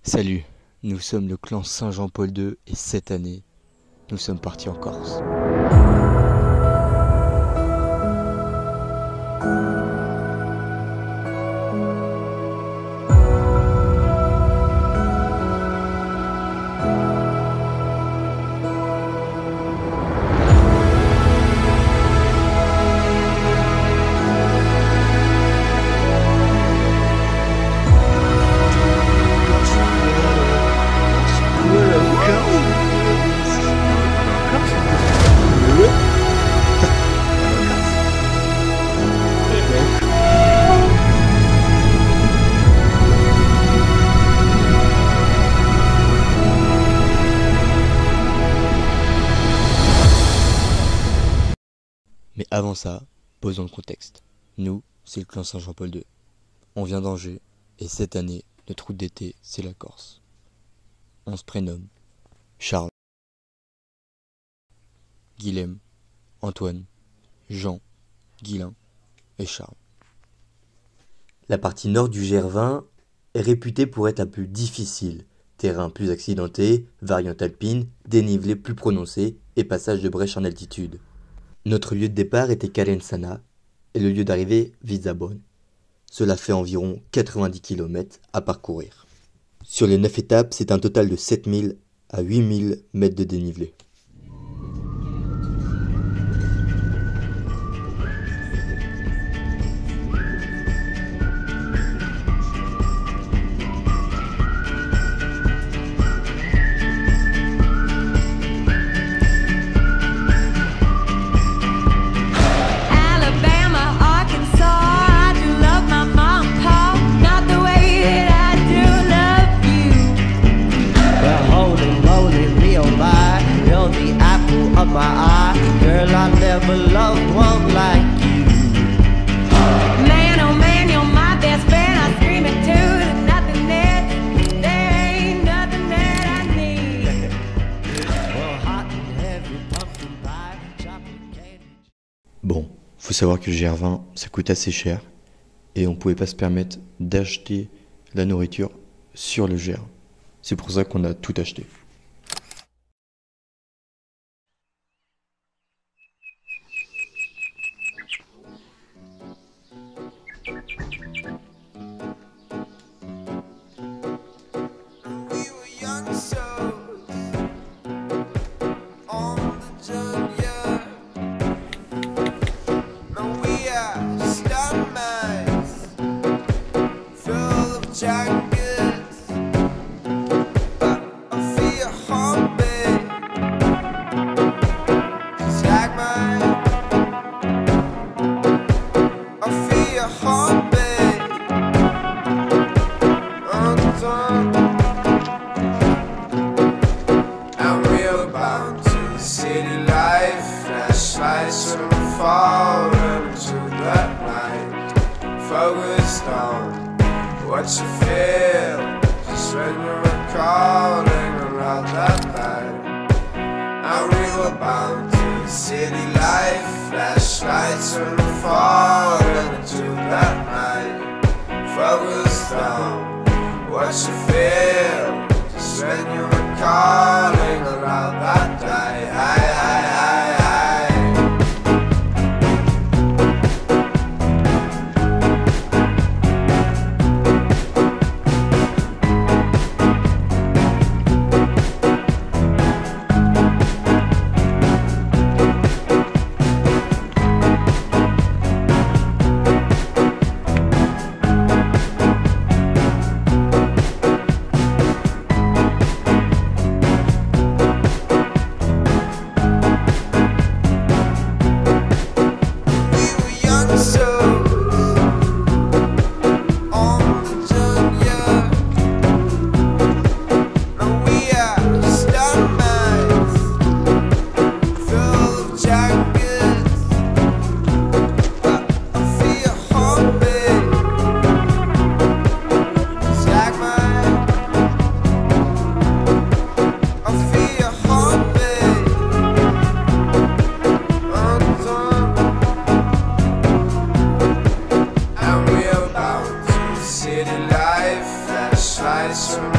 Salut, nous sommes le clan Saint-Jean-Paul II et cette année, nous sommes partis en Corse. Mais avant ça, posons le contexte. Nous, c'est le clan Saint-Jean-Paul II. On vient d'Angers, et cette année, notre route d'été, c'est la Corse. On se prénomme Charles, Guilhem, Antoine, Jean, Guilain et Charles. La partie nord du GR20 est réputée pour être un peu difficile. Terrain plus accidenté, variante alpine, dénivelé plus prononcé et passage de brèche en altitude. Notre lieu de départ était Calenzana et le lieu d'arrivée Visabonne. Cela fait environ 90 km à parcourir. Sur les 9 étapes, c'est un total de 7000 à 8000 mètres de dénivelé. Bon, faut savoir que le GR20, ça coûte assez cher et on pouvait pas se permettre d'acheter la nourriture sur le GR. C'est pour ça qu'on a tout acheté. City life, flashlights from afar into that night. Focused on what you feel, just when you were calling around that night. And we were bound to the city life, flashlights from afar into that night. Focused on what you feel, just when you were calling around that night.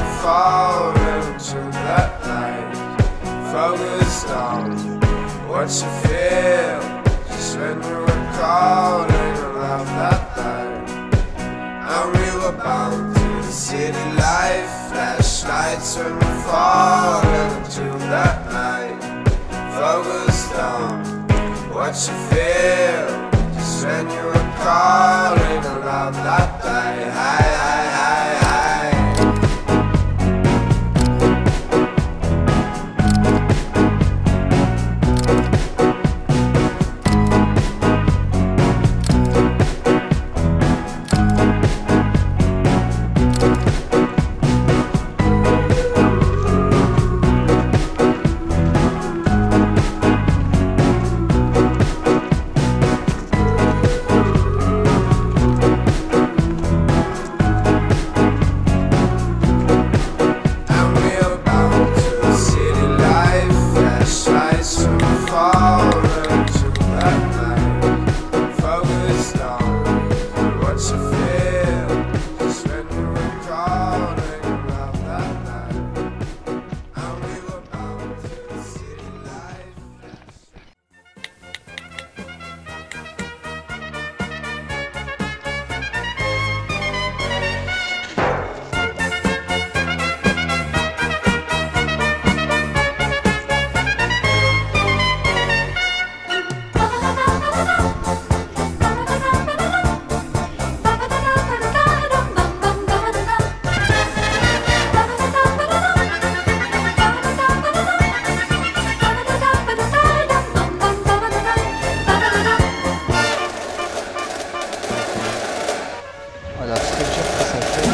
we're falling into that night. Focused on what you feel, just when we were calling around that night. And we were bound to the city life, flashlights when we're falling into that night. Focused on what you feel, just when you were calling around that night. Hi, hi, hi, hi. Voilà, très cher que ça fait.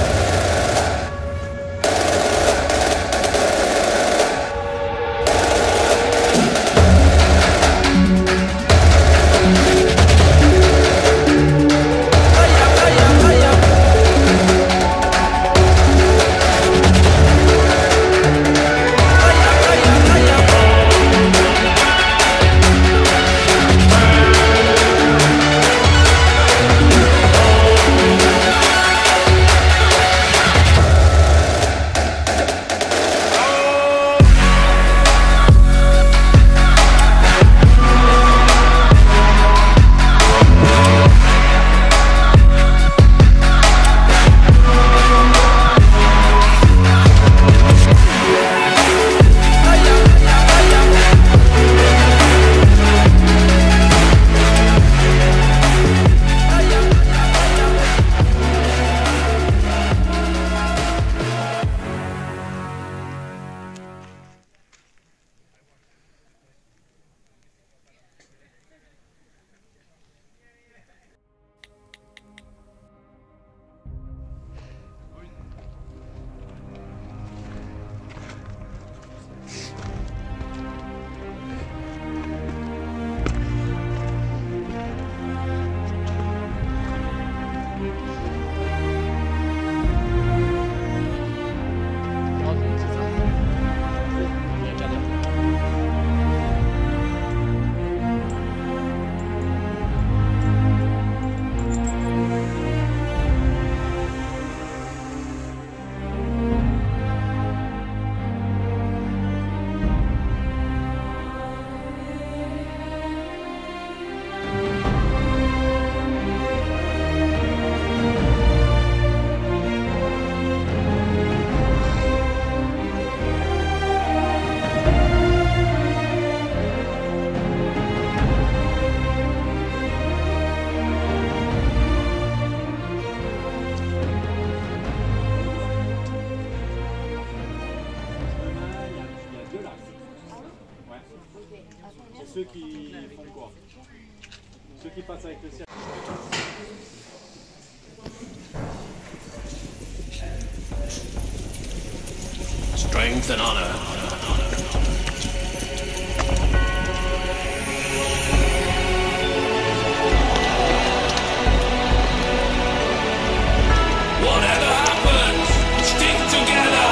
Ceux qui font quoi? Ceux qui passent avec le cercle. Strength and honor. Whatever happens, stick together.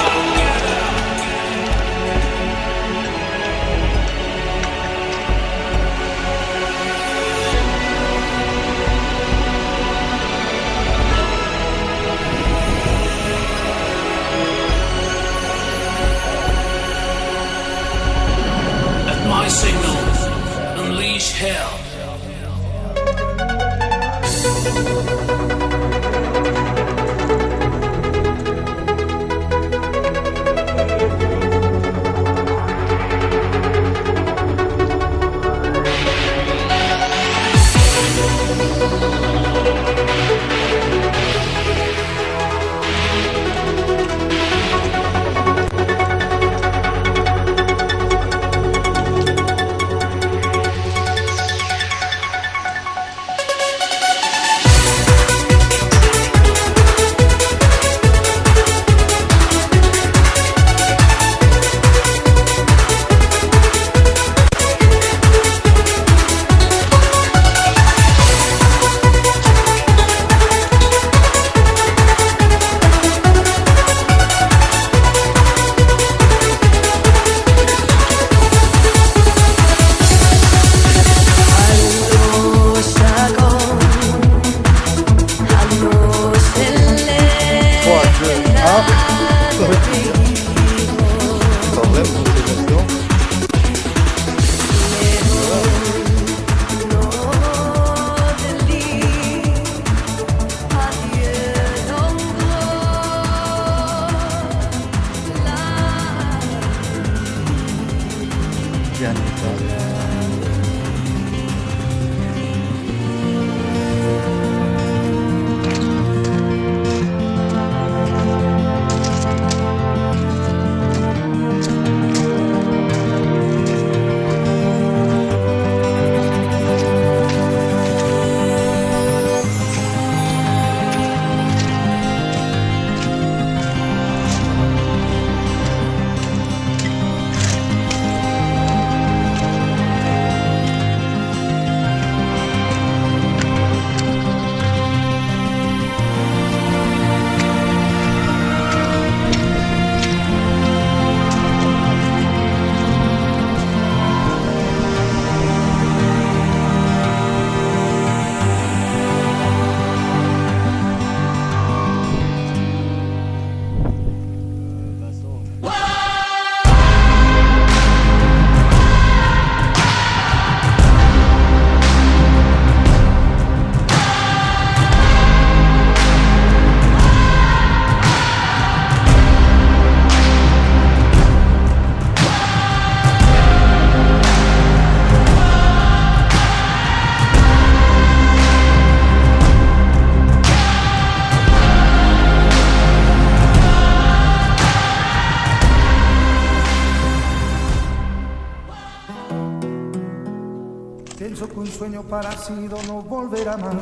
sueño parecido no volverá más.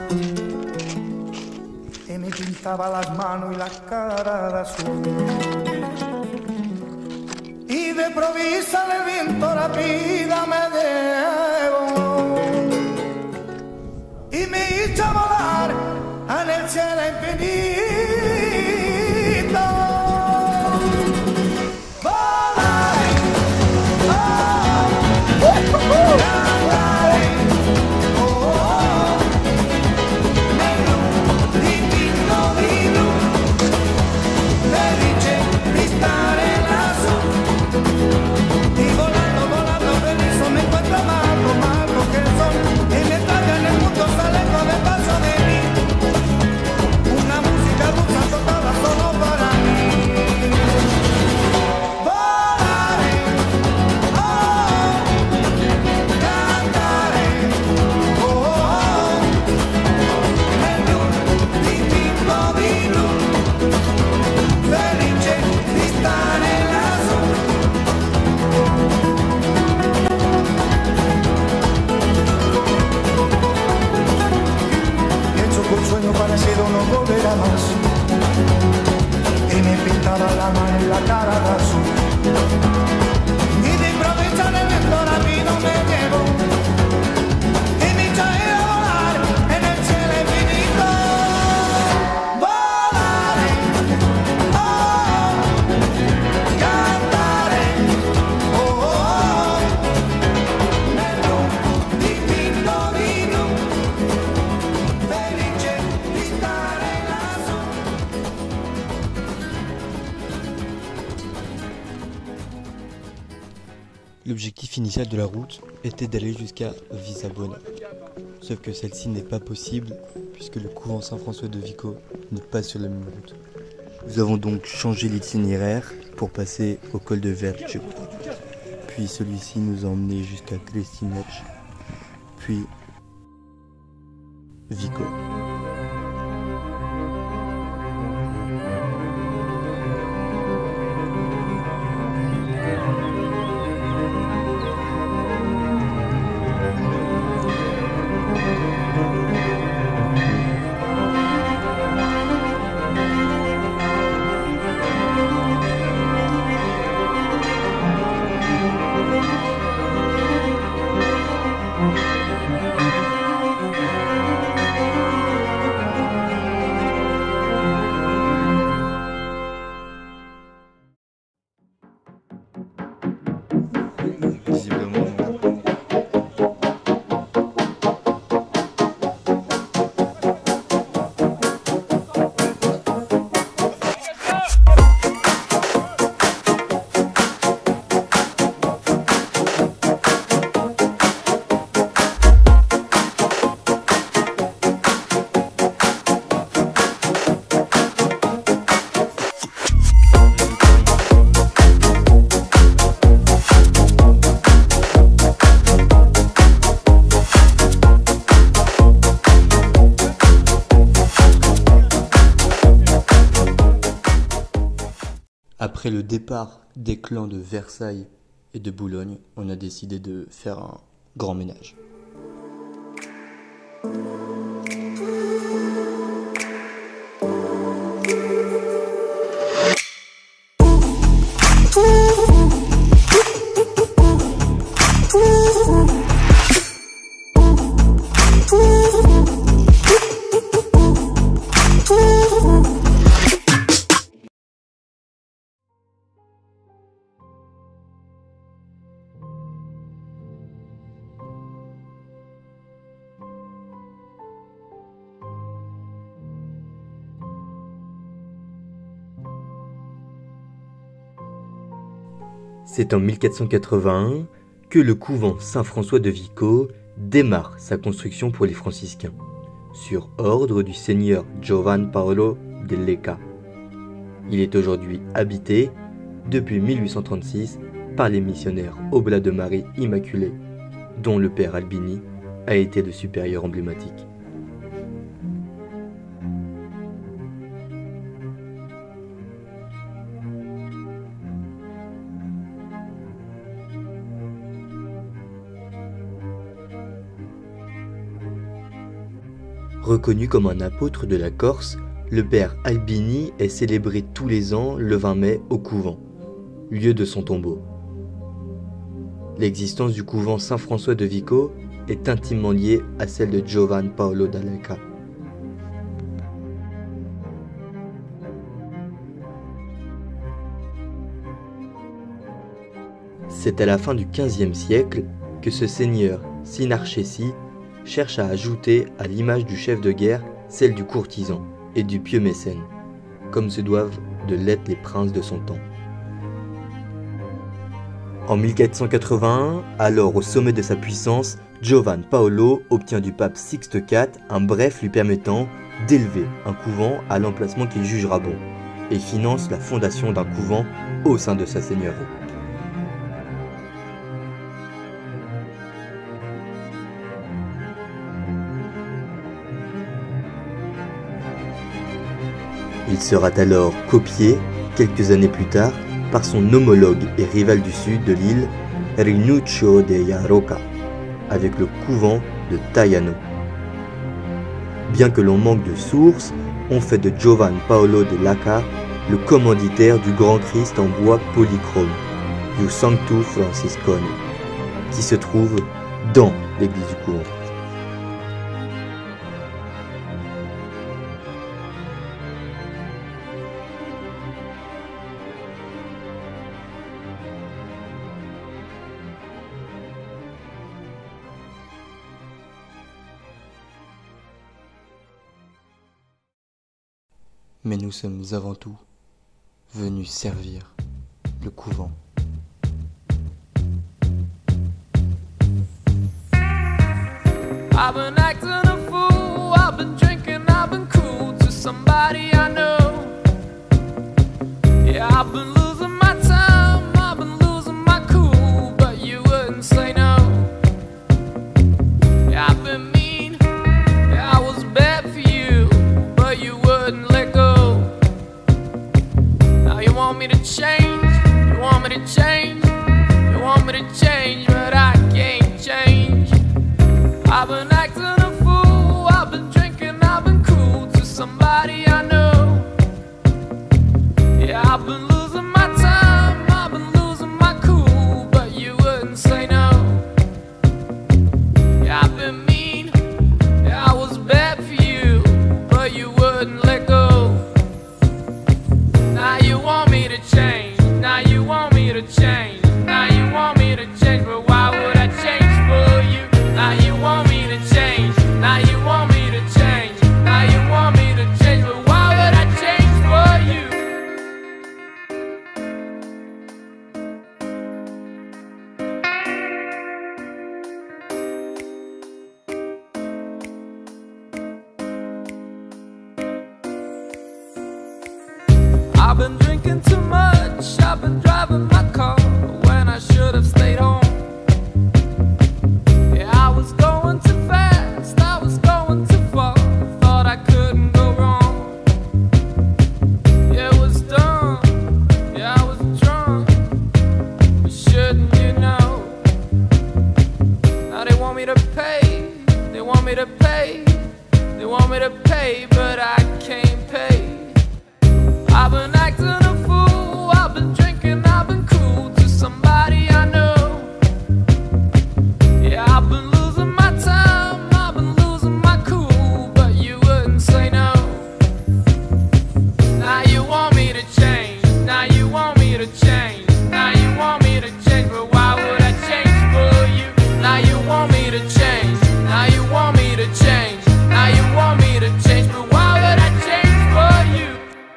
Y me pintaba las manos y la cara de azul. Y de provisa el viento la vida me llevó y me hizo volar en el cielo infinito. L'objectif initial de la route était d'aller jusqu'à Visabona. Sauf que celle-ci n'est pas possible puisque le couvent Saint-François de Vico n'est pas sur la même route. Nous avons donc changé l'itinéraire pour passer au col de Verge. Puis celui-ci nous a emmenés jusqu'à Crestinec, puis Vico. Après le départ des clans de Versailles et de Boulogne, on a décidé de faire un grand ménage. C'est en 1481 que le couvent Saint-François de Vico démarre sa construction pour les franciscains, sur ordre du seigneur Giovan Paolo de Lecca. Il est aujourd'hui habité, depuis 1836, par les missionnaires Oblats de Marie Immaculée, dont le père Albini a été le supérieur emblématique. Reconnu comme un apôtre de la Corse, le père Albini est célébré tous les ans le 20 mai au couvent, lieu de son tombeau. L'existence du couvent Saint-François de Vico est intimement liée à celle de Giovan Paolo Dall'Aca. C'est à la fin du XVe siècle que ce seigneur Sinarcesi cherche à ajouter à l'image du chef de guerre celle du courtisan et du pieux mécène, comme se doivent de l'être les princes de son temps. En 1481, alors au sommet de sa puissance, Giovan Paolo obtient du pape Sixte IV un bref lui permettant d'élever un couvent à l'emplacement qu'il jugera bon, et finance la fondation d'un couvent au sein de sa seigneurie. Il sera alors copié, quelques années plus tard, par son homologue et rival du sud de l'île, Rinuccio de Jaroca, avec le couvent de Taiano. Bien que l'on manque de sources, on fait de Giovan Paolo Dall'Aca le commanditaire du Grand Christ en bois polychrome, du Sanctus Franciscone, qui se trouve dans l'église du couvent. Mais nous sommes avant tout venus servir le couvent. I've been acting a fool, I've been drinking, I've been cruel to somebody I know. Yeah, I've been losing my time, I've been losing my cool, but you wouldn't say no. Yeah, I've been mean, yeah, I was bad for you, but you wouldn't let go. Now you want me to change, you want me to change, you want me to change, but I can't change. I've been acting a fool, I've been drinking, I've been cruel to somebody I know. Yeah, I've been losing my time, I've been losing my cool, but you wouldn't say no. Yeah, I've been mean, yeah, I was bad for you, but you wouldn't let go. Now you want me to change, now you want me to change, now you want me to change, but why would I change for you? Now you want me to change, now you want me to change, now you want me to change, but why would I change for you? I've been drinking too much, I've been driving my car when I should have stayed home. Yeah, I was going too fast, I was going too far, thought I couldn't go wrong. Yeah, it was dumb, yeah, I was drunk, but shouldn't you know? Now they want me to pay, they want me to pay, they want me to pay, but I can't pay. I've been acting a fool, I've been drinking, I've been cruel to somebody I know. Yeah, I've been losing my time, I've been losing my cool, but you wouldn't say no. Now you want me to change, now you want me to change, now you want me to change, but why would I change for you? Now you want me to change, now you want me to change, now you want me to change, but why would I change for you?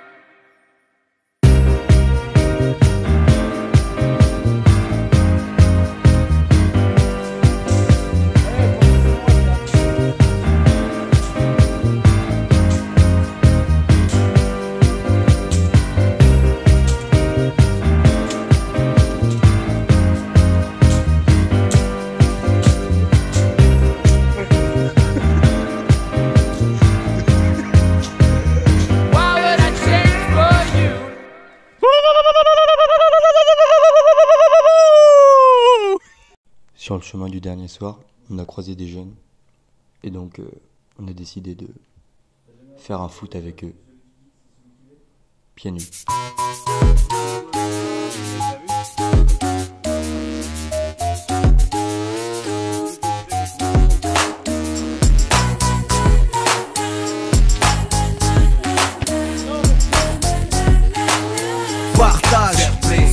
Why would I change for you? Sur le chemin du dernier soir, on a croisé des jeunes. Et donc, on a décidé de faire un foot avec eux, pieds nus. Partage,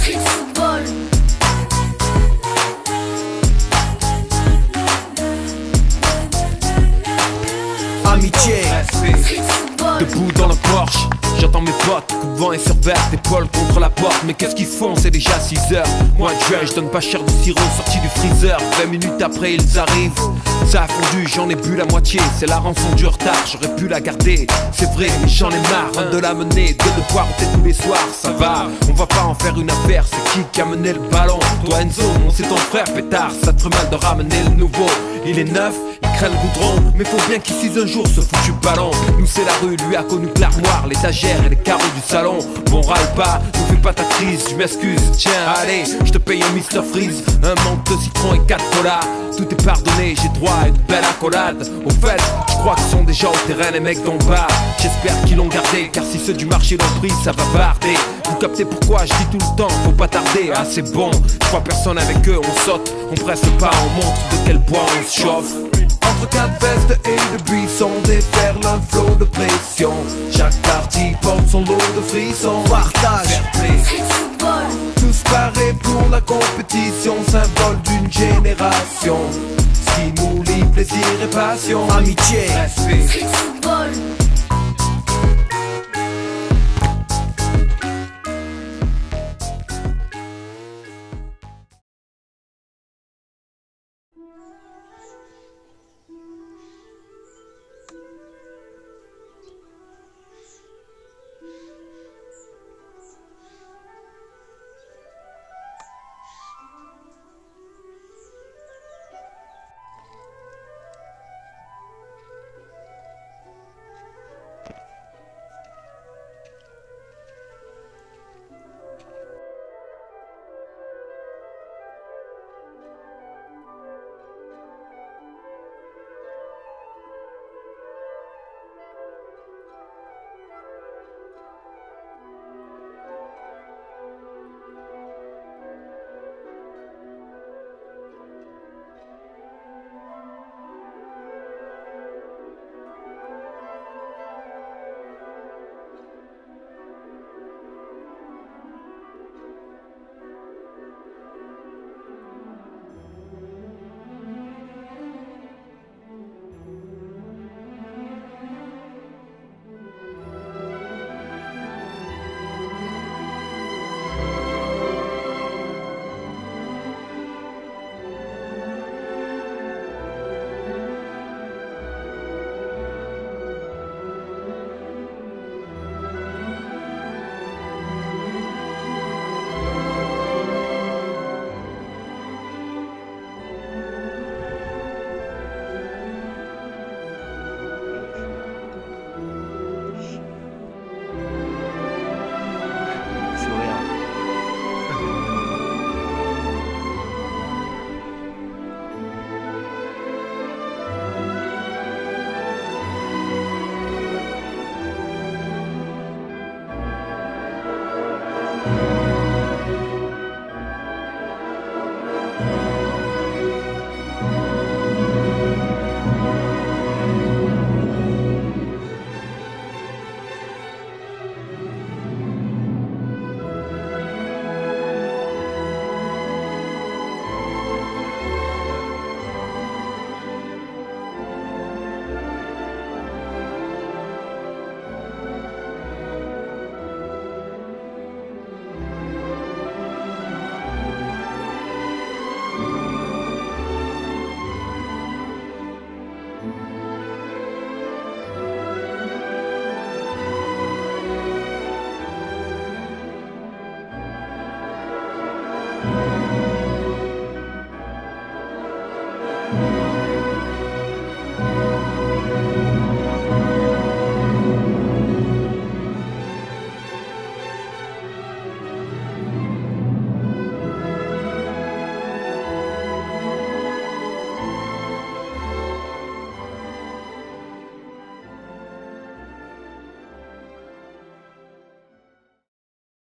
amitié, Debout dans le Porsche, j'entends mes potes, coup de vent et sur vert, épaule contre la porte. Mais qu'est-ce qu'ils font, c'est déjà 6h. Moi je donne pas cher de sirop sorti du freezer. 20 minutes après ils arrivent, ça a fondu, j'en ai bu la moitié. C'est la rançon du retard, j'aurais pu la garder. C'est vrai, mais j'en ai marre, un de la mener, deux de boire peut-être tous les soirs. Ça va, on va pas en faire une affaire, c'est qui a mené le ballon? Toi Enzo, non c'est ton frère pétard, ça te ferait mal de ramener le nouveau. Il est neuf, il craint le goudron, mais faut bien qu'il utilise un jour ce foutu ballon. Nous c'est la rue, lui a connu que l'armoire, l'étagère et les carreaux du salon. Bon râle pas, ne fais pas ta crise, je m'excuse. Tiens allez, je te paye un Mr Freeze, un manque de citron et 4 colas. Tout est pardonné, j'ai droit à une belle accolade. Au fait, je crois qu'ils sont déjà au terrain les mecs d'en bas. J'espère qu'ils l'ont gardé, car si ceux du marché l'ont pris, ça va barder. Vous captez pourquoi je dis tout le temps, faut pas tarder. Ah c'est bon, je crois personne avec eux, on saute, on presse pas, on montre de quel bois on se chauffe. Entre 4 vestes et de buissons, déferle un flot de pression. Chaque partie porte son lot de frissons. partage, Tous parés pour la compétition, symbole d'une génération. Ce qui nous lie plaisir et passion. amitié, Respect.